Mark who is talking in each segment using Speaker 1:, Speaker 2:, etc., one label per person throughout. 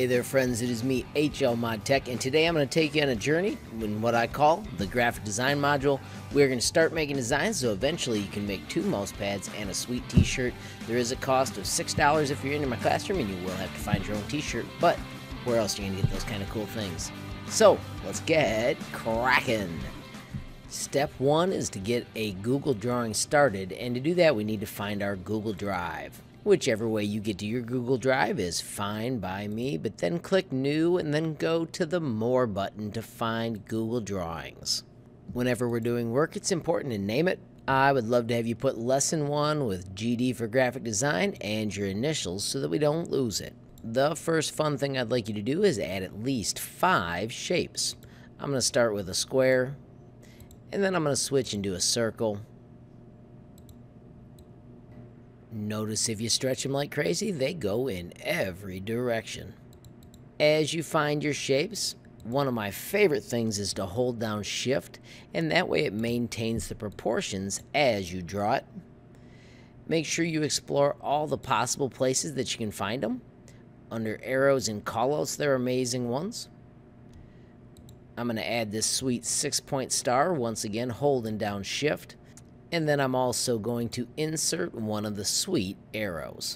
Speaker 1: Hey there friends, it is me, HLModTech, and today I'm going to take you on a journey in what I call the graphic design module. We're going to start making designs so eventually you can make 2 mouse pads and a sweet t-shirt. There is a cost of $6 if you're in my classroom, and you will have to find your own t-shirt, but where else are you going to get those kind of cool things? So, let's get cracking! Step 1 is to get a Google drawing started, and to do that we need to find our Google Drive. Whichever way you get to your Google Drive is fine by me, but then click New and then go to the More button to find Google Drawings. Whenever we're doing work, it's important to name it. I would love to have you put Lesson 1 with GD for Graphic Design and your initials so that we don't lose it. The first fun thing I'd like you to do is add at least 5 shapes. I'm going to start with a square, and then I'm going to switch and do a circle. Notice if you stretch them like crazy, they go in every direction. As you find your shapes, one of my favorite things is to hold down Shift, and that way it maintains the proportions as you draw it. Make sure you explore all the possible places that you can find them. Under arrows and callouts, they're amazing ones. I'm going to add this sweet 6-point star, once again holding down Shift. And then I'm also going to insert one of the sweet arrows,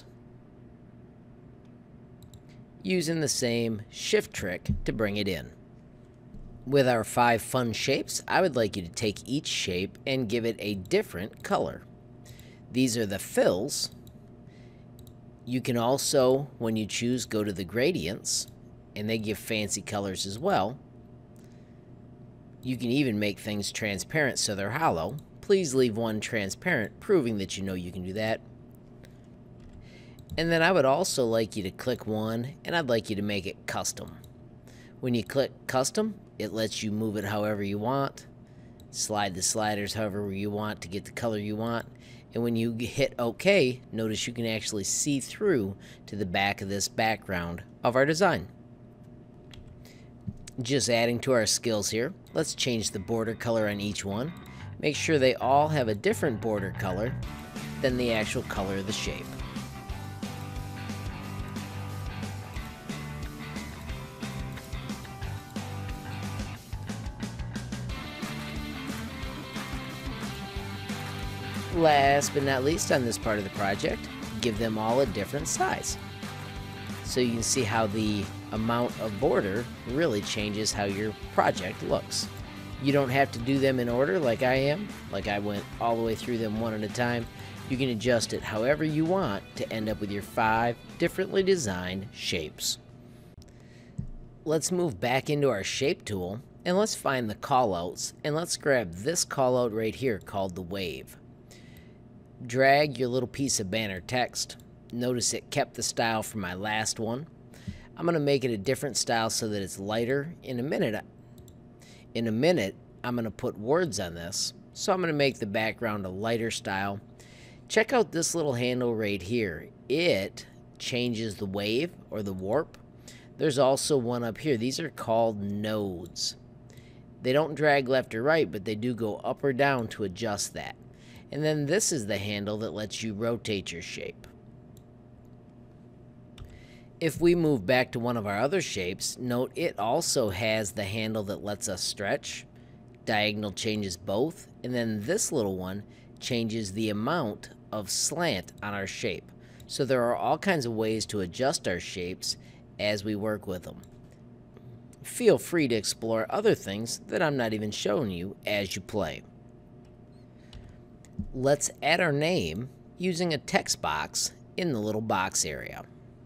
Speaker 1: using the same shift trick to bring it in. With our 5 fun shapes, I would like you to take each shape and give it a different color. These are the fills. You can also, when you choose, go to the gradients, and they give fancy colors as well. You can even make things transparent so they're hollow. Please leave one transparent, proving that you know you can do that. And then I would also like you to click one, and I'd like you to make it custom. When you click custom, it lets you move it however you want, slide the sliders however you want to get the color you want, and when you hit OK, notice you can actually see through to the back of this background of our design. Just adding to our skills here, let's change the border color on each one. Make sure they all have a different border color than the actual color of the shape. Last but not least on this part of the project, give them all a different size. So you can see how the amount of border really changes how your project looks. You don't have to do them in order like I am, like I went all the way through them one at a time. You can adjust it however you want to end up with your 5 differently designed shapes. Let's move back into our shape tool and let's find the callouts, and let's grab this callout right here called the wave. Drag your little piece of banner text. Notice it kept the style from my last one. I'm going to make it a different style so that it's lighter. In a minute, I'm going to put words on this, so I'm going to make the background a lighter style. Check out this little handle right here. It changes the wave or the warp. There's also one up here. These are called nodes. They don't drag left or right, but they do go up or down to adjust that. And then this is the handle that lets you rotate your shape. If we move back to one of our other shapes, note it also has the handle that lets us stretch. Diagonal changes both, and then this little one changes the amount of slant on our shape. So there are all kinds of ways to adjust our shapes as we work with them. Feel free to explore other things that I'm not even showing you as you play. Let's add our name using a text box in the little box area.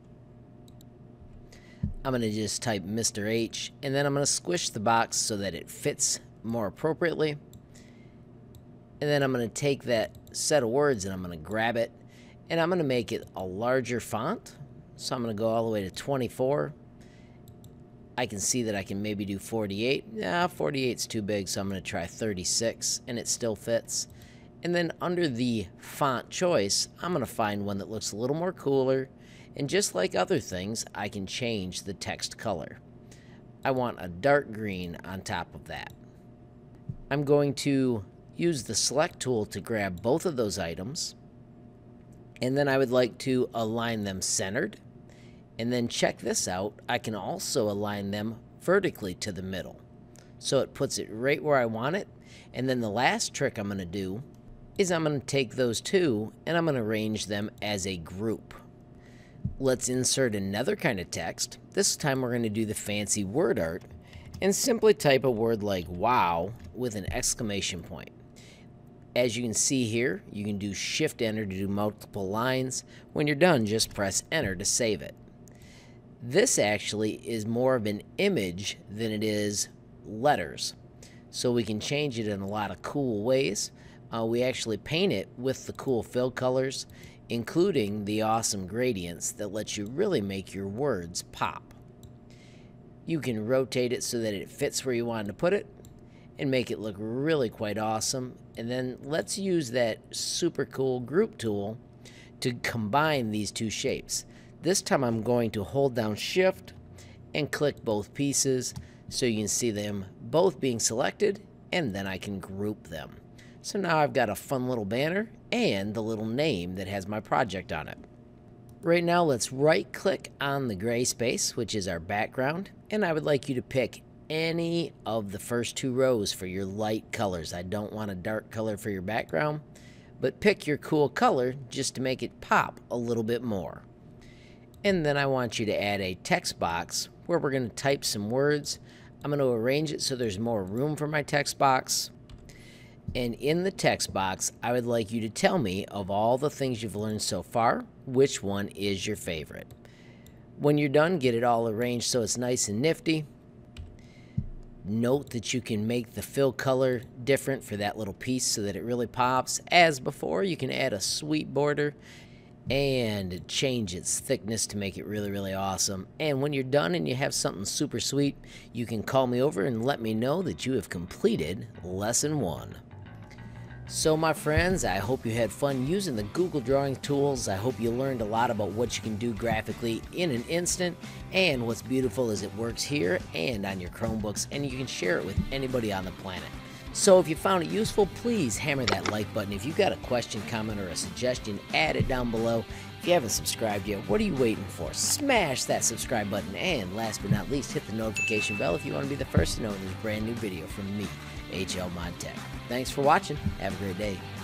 Speaker 1: I'm going to just type Mr. H, and then I'm going to squish the box so that it fits more appropriately. And then I'm going to take that set of words and I'm going to grab it, and I'm going to make it a larger font. So I'm going to go all the way to 24. I can see that I can maybe do 48. Nah, 48's too big, so I'm going to try 36, and it still fits. And then under the font choice, I'm going to find one that looks a little more cooler. And just like other things, I can change the text color. I want a dark green on top of that. I'm going to use the select tool to grab both of those items. And then I would like to align them centered. And then check this out, I can also align them vertically to the middle. So it puts it right where I want it. And then the last trick I'm going to do is I'm going to take those two and I'm going to arrange them as a group. Let's insert another kind of text. This time we're going to do the fancy word art and simply type a word like wow with an exclamation point. As you can see here, you can do Shift Enter to do multiple lines. When you're done, just press Enter to save it. This actually is more of an image than it is letters, so we can change it in a lot of cool ways. We actually paint it with the cool fill colors, including the awesome gradients that let you really make your words pop. You can rotate it so that it fits where you want to put it and make it look really quite awesome. And then let's use that super cool group tool to combine these two shapes. This time I'm going to hold down Shift and click both pieces so you can see them both being selected, and then I can group them. So now I've got a fun little banner and the little name that has my project on it. Right now let's right click on the gray space, which is our background, and I would like you to pick any of the first two rows for your light colors. I don't want a dark color for your background, but pick your cool color just to make it pop a little bit more. And then I want you to add a text box where we're going to type some words. I'm going to arrange it so there's more room for my text box. And in the text box, I would like you to tell me, of all the things you've learned so far, which one is your favorite. When you're done, get it all arranged so it's nice and nifty. Note that you can make the fill color different for that little piece so that it really pops. As before, you can add a sweet border and change its thickness to make it really, really awesome. And when you're done and you have something super sweet, you can call me over and let me know that you have completed Lesson 1. So my friends, I hope you had fun using the Google Drawing tools. I hope you learned a lot about what you can do graphically in an instant. And what's beautiful is it works here and on your Chromebooks, and you can share it with anybody on the planet. So if you found it useful, please hammer that like button. If you've got a question, comment, or a suggestion, add it down below. If you haven't subscribed yet, what are you waiting for? Smash that subscribe button, and last but not least, hit the notification bell if you want to be the first to know when there's a brand new video from me, HLModTech. Thanks for watching. Have a great day.